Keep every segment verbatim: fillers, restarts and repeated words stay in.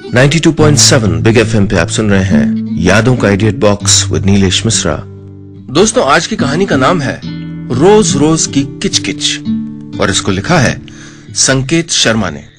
बानवे पॉइंट सात big FM पे आप सुन रहे हैं यादों का idiot box with Neelesh Mishra. दोस्तों, आज की कहानी का नाम है रोज रोज की किचकिच और इसको लिखा है संकेत शर्मा ने।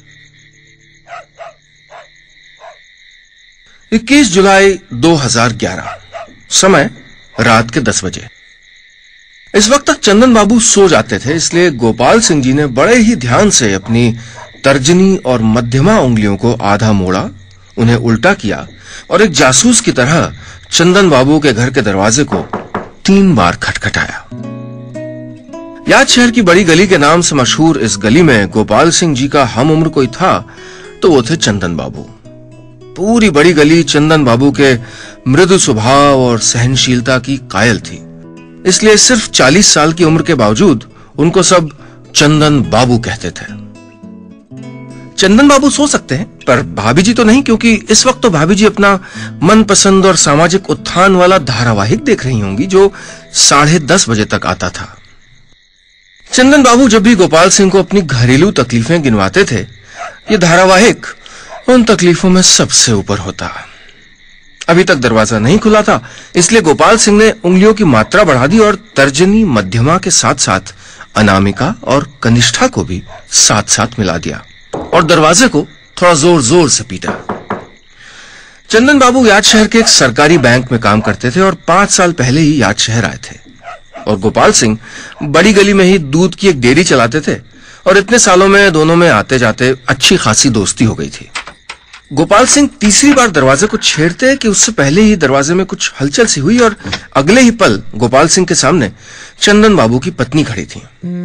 इक्कीस जुलाई दो हज़ार ग्यारह, समय रात के दस बजे। इस वक्त तक चंदन बाबू सो जाते थे, इसलिए गोपाल सिंह जी ने बड़े ही ध्यान से अपनी तर्जनी और मध्यमा उंगलियों को आधा मोड़ा, उन्हें उल्टा किया और एक जासूस की तरह चंदन बाबू के घर के दरवाजे को तीन बार खटखटाया। याद शहर की बड़ी गली के नाम से मशहूर इस गली में गोपाल सिंह जी का हम उम्र कोई था तो वो थे चंदन बाबू। पूरी बड़ी गली चंदन बाबू के मृदु स्वभाव और सहनशीलता की कायल थी, इसलिए सिर्फ चालीस साल की उम्र के बावजूद उनको सब चंदन बाबू कहते थे। चंदन बाबू सो सकते हैं पर भाभी जी तो नहीं, क्योंकि इस वक्त तो भाभी जी अपना मनपसंद और सामाजिक उत्थान वाला धारावाहिक देख रही होंगी जो साढ़े दस बजे तक आता था। चंदन बाबू जब भी गोपाल सिंह को अपनी घरेलू तकलीफें गिनवाते थे, ये धारावाहिक उन तकलीफों में सबसे ऊपर होता। अभी तक दरवाजा नहीं खुला था, इसलिए गोपाल सिंह ने उंगलियों की मात्रा बढ़ा दी और तर्जनी मध्यमा के साथ साथ अनामिका और कनिष्ठा को भी साथ साथ मिला दिया और दरवाजे को थोड़ा जोर जोर से पीटा। चंदन बाबू याद शहर के एक सरकारी बैंक में काम करते थे और पांच साल पहले ही याद शहर आए थे और गोपाल सिंह बड़ी गली में ही दूध की एक डेयरी चलाते थे और इतने सालों में दोनों में आते जाते अच्छी खासी दोस्ती हो गई थी। गोपाल सिंह तीसरी बार दरवाजे को छेड़ते कि उससे पहले ही दरवाजे में कुछ हलचल सी हुई और अगले ही पल गोपाल सिंह के सामने चंदन बाबू की पत्नी खड़ी थी।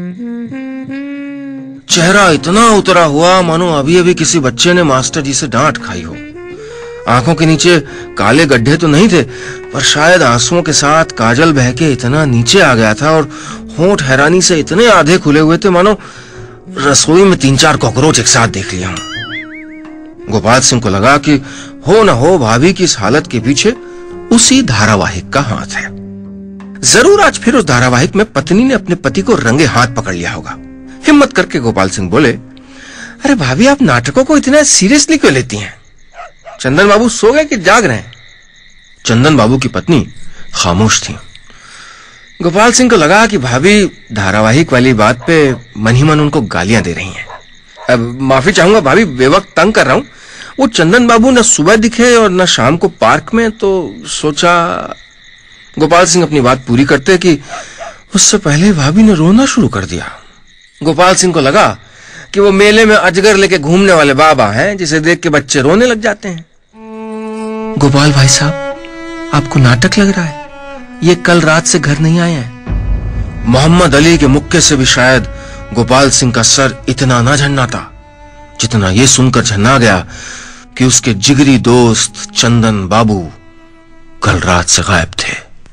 चेहरा इतना उतरा हुआ मानो अभी अभी किसी बच्चे ने मास्टर जी से डांट खाई हो। आंखों के नीचे काले गड्ढे तो नहीं थे, पर शायद आंसुओं के साथ काजल बह के इतना नीचे आ गया था और होंठ हैरानी से इतने आधे खुले हुए थे मानो रसोई में तीन चार कॉकरोच एक साथ देख लिया हूं। गोपाल सिंह को लगा कि हो न हो भाभी की इस हालत के पीछे उसी धारावाहिक का हाथ है। जरूर आज फिर उस धारावाहिक में पत्नी ने अपने पति को रंगे हाथ पकड़ लिया होगा। हिम्मत करके गोपाल सिंह बोले, अरे भाभी, आप नाटकों को इतना सीरियसली क्यों लेती हैं? चंदन बाबू सो गए कि जाग रहे हैं? चंदन बाबू की पत्नी खामोश थी। गोपाल सिंह को लगा कि भाभी धारावाहिक वाली बात पे मन ही मन उनको गालियां दे रही हैं। अब माफी चाहूंगा भाभी, बेवक्त तंग कर रहा हूं। वो चंदन बाबू न सुबह दिखे और न शाम को पार्क में, तो सोचा। गोपाल सिंह अपनी बात पूरी करते कि उससे पहले भाभी ने रोना शुरू कर दिया। गोपाल सिंह को लगा कि वो मेले में अजगर लेके घूमने वाले बाबा हैं जिसे देख के बच्चे रोने लग जाते हैं। गोपाल भाई साहब, आपको नाटक लग रहा है? ये कल रात से घर नहीं आए हैं। मोहम्मद अली के मुक्के से भी शायद गोपाल सिंह का सर इतना ना झन्ना था जितना ये सुनकर झन्ना गया कि उसके जिगरी दोस्त चंदन बाबू कल रात से गायब थे।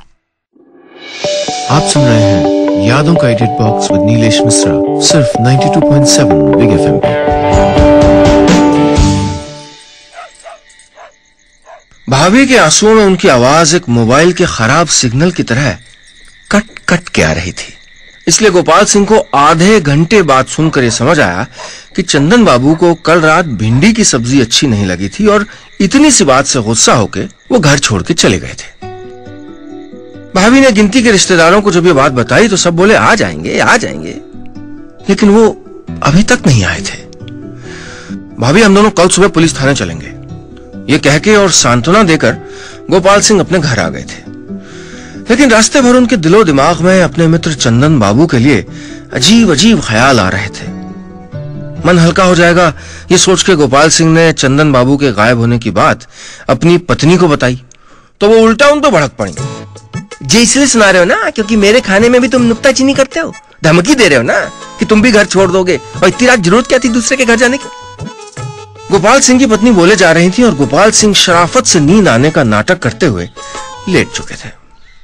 आप सुन रहे हैं यादों का idiot box with Neelesh Mishra, सिर्फ बानवे पॉइंट सात बिग एफएम पे। भाभी के आंसुओं में उनकी आवाज एक मोबाइल के खराब सिग्नल की तरह कट कट के आ रही थी, इसलिए गोपाल सिंह को आधे घंटे बाद सुनकर यह समझ आया कि चंदन बाबू को कल रात भिंडी की सब्जी अच्छी नहीं लगी थी और इतनी सी बात से गुस्सा होकर वो घर छोड़ के चले गए थे। भाभी ने गिनती के रिश्तेदारों को जब ये बात बताई तो सब बोले आ जाएंगे आ जाएंगे, लेकिन वो अभी तक नहीं आए थे। भाभी, हम दोनों कल सुबह पुलिस थाने चलेंगे, ये कह के और सांत्वना देकर गोपाल सिंह अपने घर आ गए थे। लेकिन रास्ते भर उनके दिलो दिमाग में अपने मित्र चंदन बाबू के लिए अजीब अजीब ख्याल आ रहे थे। मन हल्का हो जाएगा ये सोच के गोपाल सिंह ने चंदन बाबू के गायब होने की बात अपनी पत्नी को बताई तो वो उल्टा उन तो भड़क पड़ी। जे इसलिए सुना रहे हो ना क्योंकि मेरे खाने में भी तुम नुक्ताचीनी करते हो, धमकी दे रहे हो ना कि तुम भी घर छोड़ दोगे, और इतनी रात जरूरत क्या थी दूसरे के घर जाने की? गोपाल सिंह की पत्नी बोले जा रही थी और गोपाल सिंह शराफत से नींद आने का नाटक करते हुए लेट चुके थे।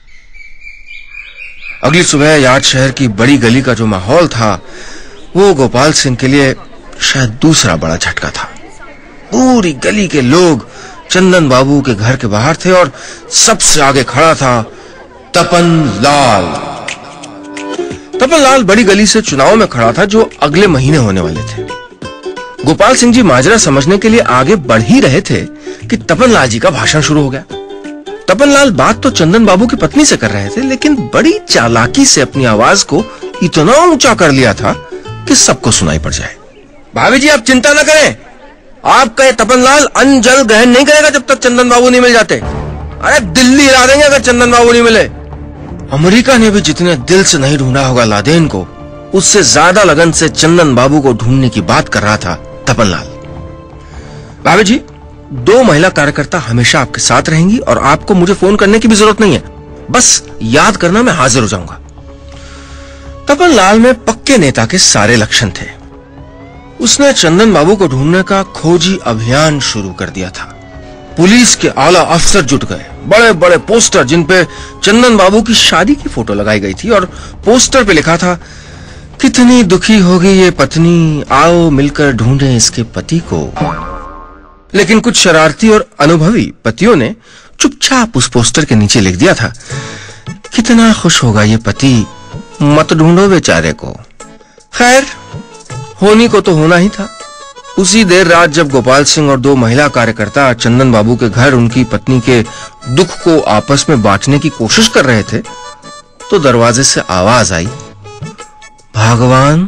अगली सुबह याद शहर की बड़ी गली का जो माहौल था वो गोपाल सिंह के लिए शायद दूसरा बड़ा झटका था। पूरी गली के लोग चंदन बाबू के घर के बाहर थे और सबसे आगे खड़ा था तपन लाल। तपन लाल बड़ी गली से चुनाव में खड़ा था जो अगले महीने होने वाले थे। गोपाल सिंह जी माजरा समझने के लिए आगे बढ़ ही रहे थे कि तपन लाल जी का भाषण शुरू हो गया। तपन लाल बात तो चंदन बाबू की पत्नी से कर रहे थे, लेकिन बड़ी चालाकी से अपनी आवाज को इतना ऊंचा कर लिया था कि सबको सुनाई पड़ जाए। भाभी जी आप चिंता न करें, आपका ये तपन लाल अन्न जल ग्रहण नहीं करेगा जब तक चंदन बाबू नहीं मिल जाते। अरे दिल्ली हिला देंगे अगर चंदन बाबू नहीं मिले। अमेरिका ने भी जितने दिल से नहीं ढूंढा होगा लादेन को, उससे ज्यादा लगन से चंदन बाबू को ढूंढने की बात कर रहा था तपन लाल। भाभी जी, दो महिला कार्यकर्ता हमेशा आपके साथ रहेंगी और आपको मुझे फोन करने की भी जरूरत नहीं है, बस याद करना मैं हाजिर हो जाऊंगा। तपन लाल में पक्के नेता के सारे लक्षण थे। उसने चंदन बाबू को ढूंढने का खोजी अभियान शुरू कर दिया था। पुलिस के आला अफसर जुट गए, बड़े बड़े पोस्टर जिन पे चंदन बाबू की शादी की फोटो लगाई गई थी और पोस्टर पे लिखा था, कितनी दुखी होगी ये पत्नी, आओ मिलकर ढूंढें इसके पति को। लेकिन कुछ शरारती और अनुभवी पतियों ने चुपचाप उस पोस्टर के नीचे लिख दिया था, कितना खुश होगा ये पति, मत ढूंढो बेचारे को। खैर, होनी को तो होना ही था। उसी देर रात जब गोपाल सिंह और दो महिला कार्यकर्ता चंदन बाबू के घर उनकी पत्नी के दुख को आपस में बांटने की कोशिश कर रहे थे, तो दरवाजे से आवाज आई, भगवान।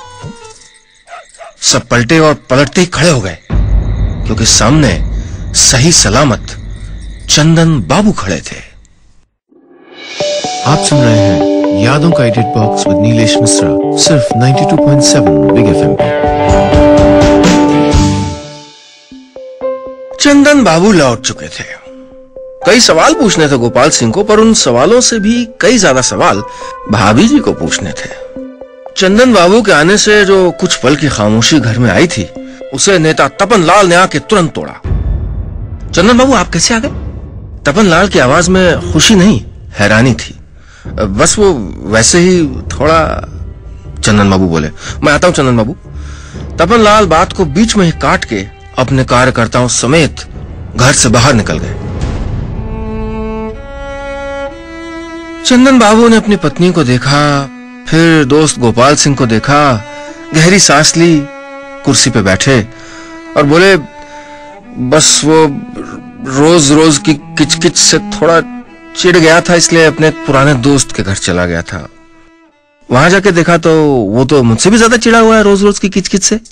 सब पलटे और पलटते ही खड़े हो गए, क्योंकि सामने सही सलामत चंदन बाबू खड़े थे। आप सुन रहे हैं यादों का idiot box with Neelesh Mishra, सिर्फ बानवे पॉइंट सात बिग एफएम पे। चंदन बाबू लौट चुके थे। कई सवाल पूछने थे गोपाल सिंह को, पर उन सवालों से भी कई ज्यादा सवाल भाभी जी को पूछने थे। चंदन बाबू के आने से जो कुछ पल की खामोशी घर में आई थी, उसे नेता तपन लाल ने आके तुरंत तोड़ा। चंदन बाबू आप कैसे आ गए? तपन लाल की आवाज में खुशी नहीं, हैरानी थी। बस वो वैसे ही थोड़ा। चंदन बाबू बोले, मैं आता हूं चंदन बाबू। तपन लाल बात को बीच में ही काट के अपने कार्यकर्ताओं समेत घर से बाहर निकल गए। चंदन बाबू ने अपनी पत्नी को देखा, फिर दोस्त गोपाल सिंह को देखा, गहरी सांस ली, कुर्सी पे बैठे और बोले, बस वो रोज रोज की किचकिच से थोड़ा चिढ़ गया था, इसलिए अपने पुराने दोस्त के घर चला गया था। वहां जाके देखा तो वो तो मुझसे भी ज्यादा चिढ़ा हुआ है रोज रोज की किचकिच से।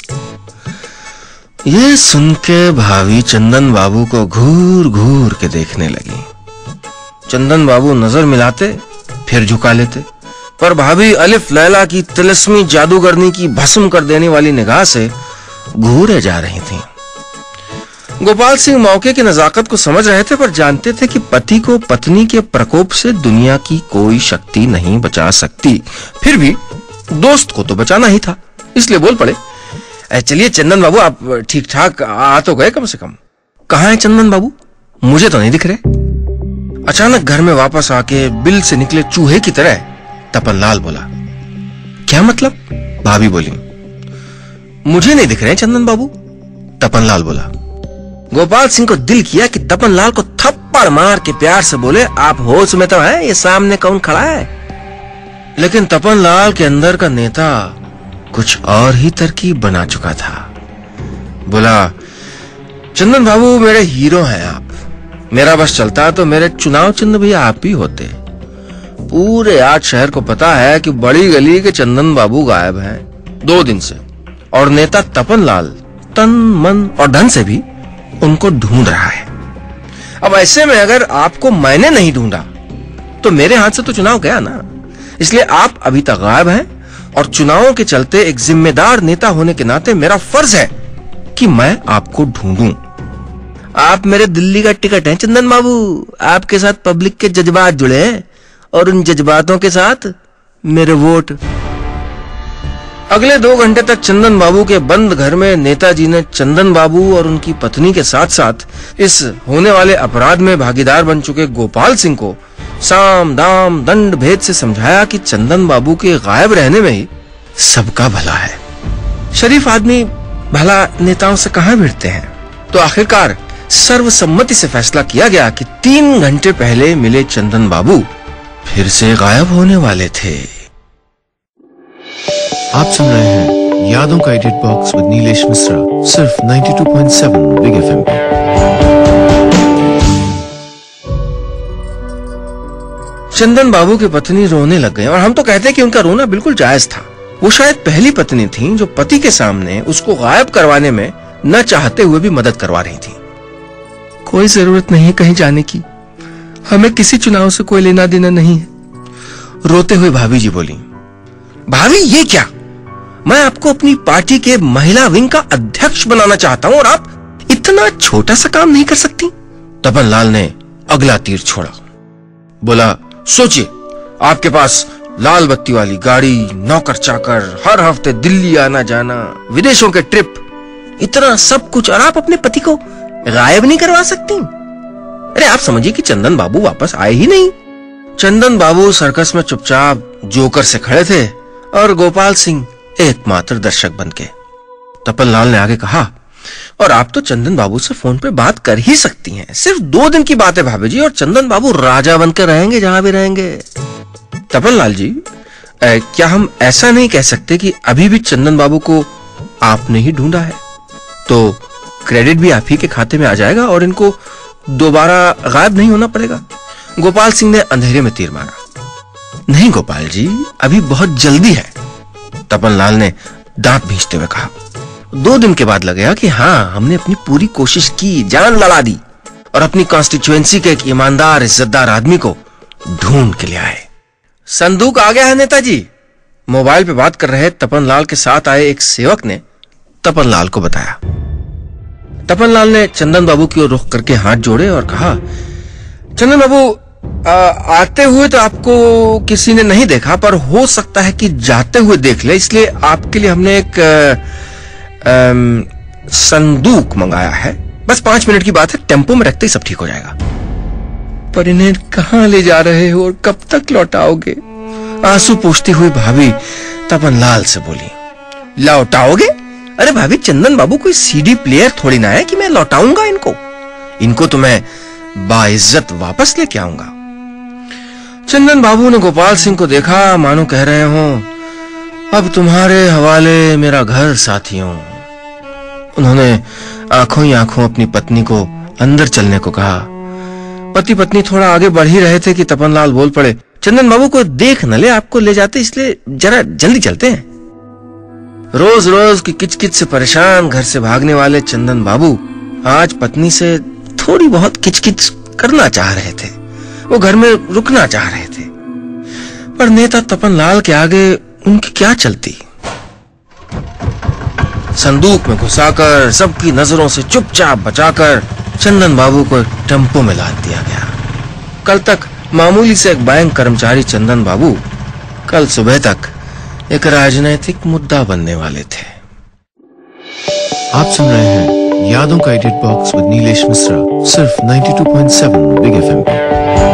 ये सुन के भाभी चंदन बाबू को घूर घूर के देखने लगी। चंदन बाबू नजर मिलाते फिर झुका लेते, पर भाभी अलिफ लैला की तिलस्मी जादूगरनी की भस्म कर देने वाली निगाह से घूरे जा रही थीं। गोपाल सिंह मौके की नजाकत को समझ रहे थे, पर जानते थे कि पति को पत्नी के प्रकोप से दुनिया की कोई शक्ति नहीं बचा सकती। फिर भी दोस्त को तो बचाना ही था, इसलिए बोल पड़े, चलिए चंदन बाबू आप ठीक ठाक आ तो गए कम से कम। कहाँ है चंदन बाबू? मुझे तो नहीं दिख रहे। अचानक घर में वापस आके बिल से निकले चूहे की तरह तपन लाल बोला। क्या मतलब? भाभी बोली, मुझे नहीं दिख रहे चंदन बाबू। तपन लाल बोला। गोपाल सिंह को दिल किया कि तपन लाल को थप्पड़ मार के प्यार से बोले, आप होश में तो हैं, ये सामने कौन खड़ा है? लेकिन तपन लाल के अंदर का नेता कुछ और ही तरकीब बना चुका था। बोला, चंदन बाबू मेरे हीरो हैं आप, मेरा बस चलता तो मेरे चुनाव चिन्ह भी आप ही होते। पूरे आज शहर को पता है कि बड़ी गली के चंदन बाबू गायब हैं दो दिन से, और नेता तपन लाल तन मन और धन से भी उनको ढूंढ रहा है। अब ऐसे में अगर आपको मैंने नहीं ढूंढा तो मेरे हाथ से तो चुनाव गया ना, इसलिए आप अभी तक गायब हैं और चुनावों के चलते एक जिम्मेदार नेता होने के नाते मेरा फर्ज है कि मैं आपको ढूंढूं। आप मेरे दिल्ली का टिकट हैं चंदन बाबू, आपके साथ पब्लिक के जज्बात जुड़े हैं और उन जज्बातों के साथ मेरे वोट। अगले दो घंटे तक चंदन बाबू के बंद घर में नेताजी ने चंदन बाबू और उनकी पत्नी के साथ साथ इस होने वाले अपराध में भागीदार बन चुके गोपाल सिंह को साम दाम दंड भेद से समझाया कि चंदन बाबू के गायब रहने में ही सबका भला है। शरीफ आदमी भला नेताओं से कहां भिड़ते हैं। तो आखिरकार सर्वसम्मति से फैसला किया गया कि तीन घंटे पहले मिले चंदन बाबू फिर से गायब होने वाले थे। आप सुन रहे हैं यादों का idiot box with Neelesh Mishra सिर्फ ninety two point seven big FM पे। चंदन बाबू की पत्नी रोने लग गई और हम तो कहते हैं कि उनका रोना बिल्कुल जायज था। वो शायद पहली पत्नी थी जो पति के सामने उसको गायब करवाने में न चाहते हुए भी मदद करवा रही थी। कोई जरूरत नहीं कहीं जाने की, हमें किसी चुनाव से कोई लेना देना नहीं है, रोते हुए भाभी जी बोली। भाभी ये क्या, मैं आपको अपनी पार्टी के महिला विंग का अध्यक्ष बनाना चाहता हूं और आप इतना छोटा सा काम नहीं कर सकती। तपन लाल ने अगला तीर छोड़ा, बोला सोचिए, आपके पास लाल बत्ती वाली गाड़ी, नौकर चाकर, हर हफ्ते दिल्ली आना जाना, विदेशों के ट्रिप, इतना सब कुछ, और आप अपने पति को गायब नहीं करवा सकती। अरे आप समझिए कि चंदन बाबू वापस आए ही नहीं। चंदन बाबू सर्कस में चुपचाप जोकर से खड़े थे और गोपाल सिंह एकमात्र दर्शक बन के। तपन लाल ने आगे कहा, और आप तो चंदन बाबू से फोन पे बात कर ही सकती हैं, सिर्फ दो दिन की बात है भाभी जी, और चंदन बाबू राजा बनकर रहेंगे जहां भी रहेंगे। तपन लाल जी, ए, क्या हम ऐसा नहीं कह सकते कि अभी भी चंदन बाबू को आपने ही ढूंढा है? तो क्रेडिट भी आप ही के खाते में आ जाएगा और इनको दोबारा गायब नहीं होना पड़ेगा। गोपाल सिंह ने अंधेरे में तीर मारा। नहीं गोपाल जी, अभी बहुत जल्दी है, तपन लाल ने दांत भींचते हुए कहा। दो दिन के बाद लगेगा कि हाँ, हमने अपनी पूरी कोशिश की, जान लड़ा दी और अपनी कॉन्स्टिट्यूएंसी के एक ईमानदार इज्जतदार आदमी को ढूंढ के ले आए। संदूक आ गया है नेताजी, मोबाइल पे बात कर रहे तपन लाल के साथ आए एक सेवक ने तपन लाल को बताया। तपन लाल ने चंदन बाबू की ओर रुख करके हाथ जोड़े और कहा, चंदन बाबू, आ, आते हुए तो आपको किसी ने नहीं देखा, पर हो सकता है कि जाते हुए देख ले, इसलिए आपके लिए हमने एक आ, आ, संदूक मंगाया है। बस पांच मिनट की बात है, टेम्पो में रखते ही सब ठीक हो जाएगा। पर इन्हें कहां ले जा रहे हो और कब तक लौटाओगे? आंसू पोंछती हुई भाभी तपन लाल से बोली। लौटाओगे? अरे भाभी, चंदन बाबू कोई सीडी प्लेयर थोड़ी ना है कि मैं लौटाऊंगा इनको। इनको तो मैं बाइज्जत वापस लेके आऊंगा। चंदन बाबू ने गोपाल सिंह को देखा, मानो कह रहे हो, अब तुम्हारे हवाले मेरा घर साथियों। उन्होंने आंखों ही आंखों अपनी पत्नी को अंदर चलने को कहा। पति पत्नी थोड़ा आगे बढ़ ही रहे थे कि तपन लाल बोल पड़े, चंदन बाबू को देख न ले, आपको ले जाते, इसलिए जरा जल्दी चलते हैं। रोज रोज की किचकिच से परेशान घर से भागने वाले चंदन बाबू आज पत्नी से थोड़ी बहुत किचकिच करना चाह रहे थे। वो घर में रुकना चाह रहे थे, पर नेता तपन लाल के आगे उनकी क्या चलती। संदूक में घुसाकर सबकी नजरों से चुपचाप बचाकर चंदन बाबू को एक टेम्पो में लाद दिया गया। कल तक मामूली से एक बैंक कर्मचारी चंदन बाबू कल सुबह तक एक राजनीतिक मुद्दा बनने वाले थे। आप सुन रहे हैं यादों का idiot box with Neelesh Mishra सिर्फ ninety two point seven big FM पे।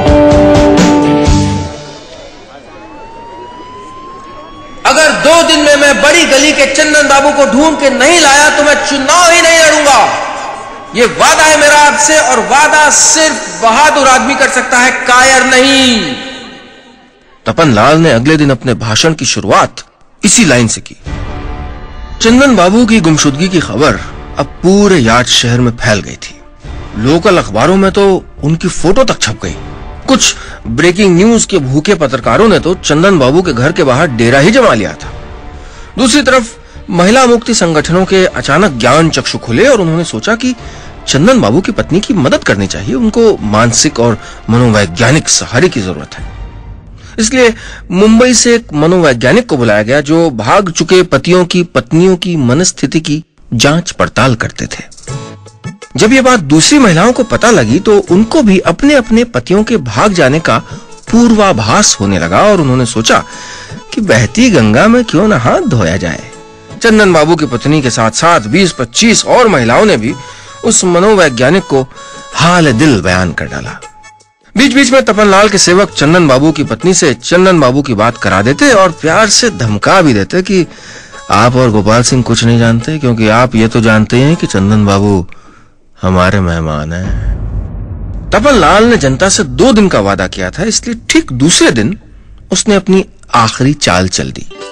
अगर दो दिन में मैं बड़ी गली के चंदन बाबू को ढूंढ के नहीं लाया तो मैं चुनाव ही नहीं लड़ूंगा। ये वादा है मेरा आपसे, और वादा सिर्फ बहादुर आदमी कर सकता है, कायर नहीं। तपन लाल ने अगले दिन अपने भाषण की शुरुआत इसी लाइन से की। चंदन बाबू की गुमशुदगी की खबर अब पूरे यार्ड शहर में फैल गई थी। लोकल अखबारों में तो उनकी फोटो तक छप गई। कुछ ब्रेकिंग न्यूज के भूखे पत्रकारों ने तो चंदन बाबू के घर के बाहर डेरा ही जमा लिया था। दूसरी तरफ महिला मुक्ति संगठनों के अचानक ज्ञान चक्षु खुले और उन्होंने सोचा कि चंदन बाबू की पत्नी की मदद करनी चाहिए, उनको मानसिक और मनोवैज्ञानिक सहारे की जरूरत है। इसलिए मुंबई से एक मनोवैज्ञानिक को बुलाया गया जो भाग चुके पतियों की पत्नियों की मनस्थिति की जांच पड़ताल करते थे। जब ये बात दूसरी महिलाओं को पता लगी तो उनको भी अपने अपने पतियों के भाग जाने का पूर्वाभास होने लगा और उन्होंने सोचा कि बहती गंगा में क्यों न हाथ धोया जाए। चंदन बाबू की पत्नी के साथ साथ बीस पच्चीस और महिलाओं ने भी उस मनोवैज्ञानिक को हाल दिल बयान कर डाला। बीच बीच में तपन लाल के सेवक चंदन बाबू की पत्नी से चंदन बाबू की बात करा देते और प्यार से धमका भी देते कि आप और गोपाल सिंह कुछ नहीं जानते, क्योंकि आप ये तो जानते हैं कि चंदन बाबू हमारे मेहमान हैं। तपन लाल ने जनता से दो दिन का वादा किया था, इसलिए ठीक दूसरे दिन उसने अपनी आखिरी चाल चल दी।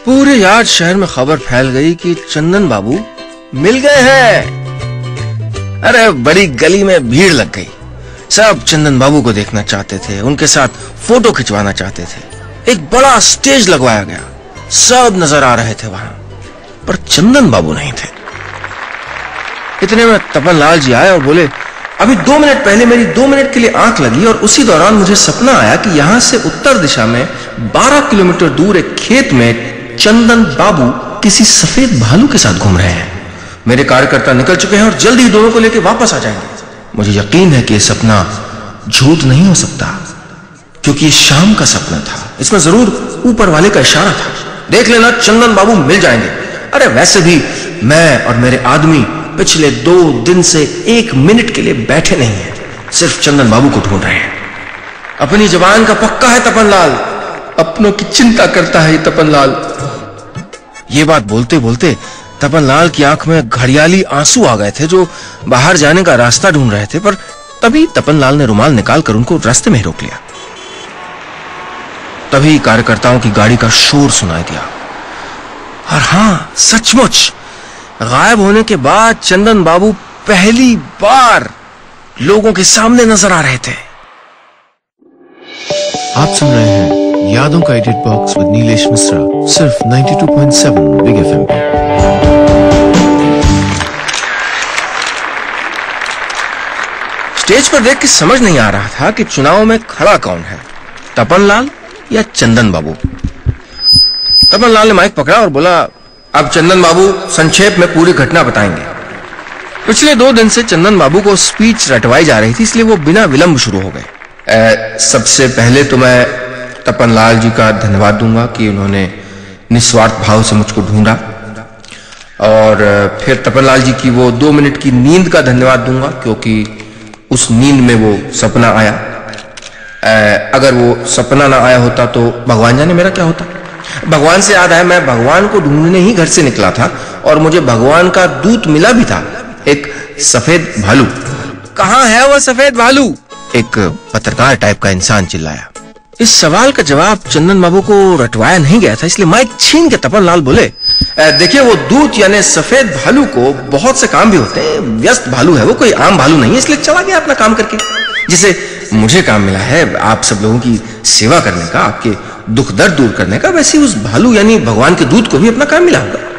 पूरे यार्ड शहर में खबर फैल गई कि चंदन बाबू मिल गए हैं। अरे बड़ी गली में भीड़ लग गई। सब चंदन बाबू को देखना चाहते थे, उनके साथ फोटो खिंचवाना चाहते थे। एक बड़ा स्टेज लगवाया गया, सब नजर आ रहे थे वहां, पर चंदन बाबू नहीं थे। इतने में तपन लाल जी आए और बोले, अभी दो मिनट पहले मेरी दो मिनट के लिए आंख लगी और उसी दौरान मुझे सपना आया कि यहां से उत्तर दिशा में बारह किलोमीटर दूर एक खेत में चंदन बाबू किसी सफेद भालू के साथ घूम रहे हैं। मेरे कार्यकर्ता निकल चुके हैं और जल्द ही दोनों को लेकर वापस आ जाएंगे। मुझे यकीन है कि यह सपना झूठ नहीं हो सकता, क्योंकि ये शाम का सपना था। इसमें जरूर ऊपर वाले का इशारा था। देख लेना, चंदन बाबू मिल जाएंगे। अरे वैसे भी मैं और मेरे आदमी पिछले दो दिन से एक मिनट के लिए बैठे नहीं हैं, सिर्फ चंदन बाबू को ढूंढ रहे हैं। अपनी जबान का पक्का है तपन लाल, अपनों की चिंता करता है तपन लाल। ये बात बोलते बोलते तपन लाल की आंख में घड़ियाली आंसू आ गए थे, जो बाहर जाने का रास्ता ढूंढ रहे थे। पर तभी तपन लाल ने रुमाल निकालकर उनको रास्ते में रोक लिया। तभी कार्यकर्ताओं की गाड़ी का शोर सुनाई दिया। और हां, सचमुच गायब होने के बाद चंदन बाबू पहली बार लोगों के सामने नजर आ रहे थे। आप सुन रहे हैं यादों का idiot box with Neelesh Mishra, सिर्फ बानवे पॉइंट सात बिग एफएम पे। स्टेज पर देख के समझ नहीं आ रहा था कि चुनाव में खड़ा कौन है, तपन लाल या चंदन बाबू। तपन लाल ने माइक पकड़ा और बोला, अब चंदन बाबू संक्षेप में पूरी घटना बताएंगे। पिछले दो दिन से चंदन बाबू को स्पीच रटवाई जा रही थी, इसलिए वो बिना विलंब शुरू हो गए। सबसे पहले तो मैं तपन लाल जी का धन्यवाद दूंगा कि उन्होंने निस्वार्थ भाव से मुझको ढूंढा, और फिर तपन लाल जी की वो दो मिनट की नींद का धन्यवाद दूंगा, क्योंकि उस नींद में वो सपना आया। अगर वो सपना ना आया होता तो भगवान जाने मेरा क्या होता। भगवान से याद आया, मैं भगवान को ढूंढने ही घर से निकला था और मुझे भगवान का दूत मिला भी था, एक सफेद भालू। कहां है वो सफेद भालू? एक पत्रकार टाइप का इंसान चिल्लाया। इस सवाल का जवाब चंदन बाबू को रटवाया नहीं गया था, इसलिए माइक छीन के तपन लाल बोले, देखिए वो दूत यानी सफेद भालू को बहुत से काम भी होते हैं। व्यस्त भालू है वो, कोई आम भालू नहीं है, इसलिए चला गया अपना काम करके। जिसे मुझे काम मिला है आप सब लोगों की सेवा करने का, आपके दुख दर्द दूर करने का, वैसे उस भालू यानी भगवान के दूत को भी अपना काम मिला होगा।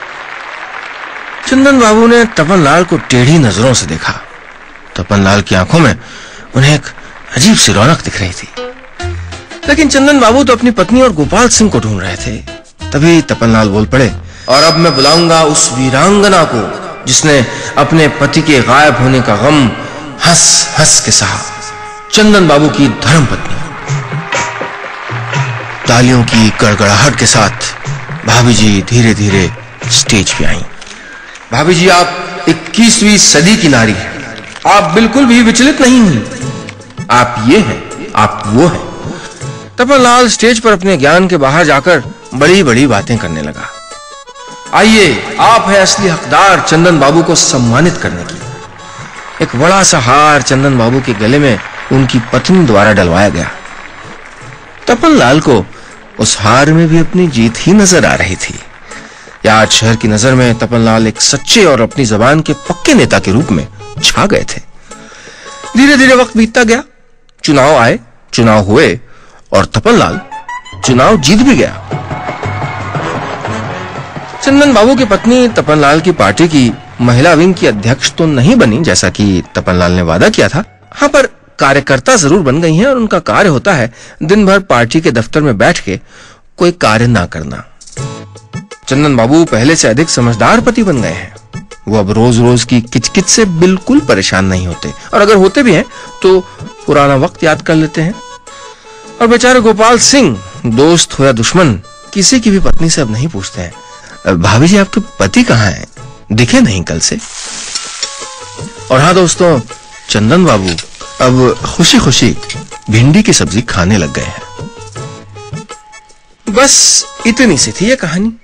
चंदन बाबू ने तपन लाल को टेढ़ी नजरों से देखा। तपन लाल की आंखों में उन्हें एक अजीब सी रौनक दिख रही थी, लेकिन चंदन बाबू तो अपनी पत्नी और गोपाल सिंह को ढूंढ रहे थे। तभी तपन लाल बोल पड़े, और अब मैं बुलाऊंगा उस वीरांगना को जिसने अपने पति के गायब होने का गम हंस हंस के सहा, चंदन बाबू की धर्मपत्नी। तालियों की गड़गड़ाहट के साथ भाभी जी धीरे धीरे स्टेज पे आई। भाभी जी, आप इक्कीसवीं सदी की नारी हैं, आप बिल्कुल भी विचलित नहीं हुई। आप ये हैं, आप वो हैं। तपन लाल स्टेज पर अपने ज्ञान के बाहर जाकर बड़ी बड़ी बातें करने लगा। आइए, आप है असली हकदार चंदन बाबू को सम्मानित करने की। एक बड़ा सा हार चंदन बाबू के गले में उनकी पत्नी द्वारा डलवाया गया। तपन लाल को उस हार में भी अपनी जीत ही नजर आ रही थी। यार्ड शहर की नजर में तपन लाल एक सच्चे और अपनी जबान के पक्के नेता के रूप में छा गए थे। धीरे धीरे वक्त बीतता गया, चुनाव आए, चुनाव हुए और तपन लाल चुनाव जीत भी गया। चंदन बाबू की पत्नी तपन लाल की पार्टी की महिला विंग की अध्यक्ष तो नहीं बनी जैसा कि तपन लाल ने वादा किया था, हाँ, पर कार्यकर्ता जरूर बन गई हैं और उनका कार्य होता है दिन भर पार्टी के दफ्तर में बैठ के कोई कार्य ना करना। चंदन बाबू पहले से अधिक समझदार पति बन गए हैं। वो अब रोज रोज की किचकिच से बिल्कुल परेशान नहीं होते, और अगर होते भी हैं तो पुराना वक्त याद कर लेते हैं। और बेचारे गोपाल सिंह, दोस्त हो या दुश्मन, किसी की भी पत्नी से अब नहीं पूछते हैं, भाभी जी आपके पति कहाँ हैं, दिखे नहीं कल से। और हाँ दोस्तों, चंदन बाबू अब खुशी खुशी भिंडी की सब्जी खाने लग गए हैं। बस इतनी सी थी ये कहानी।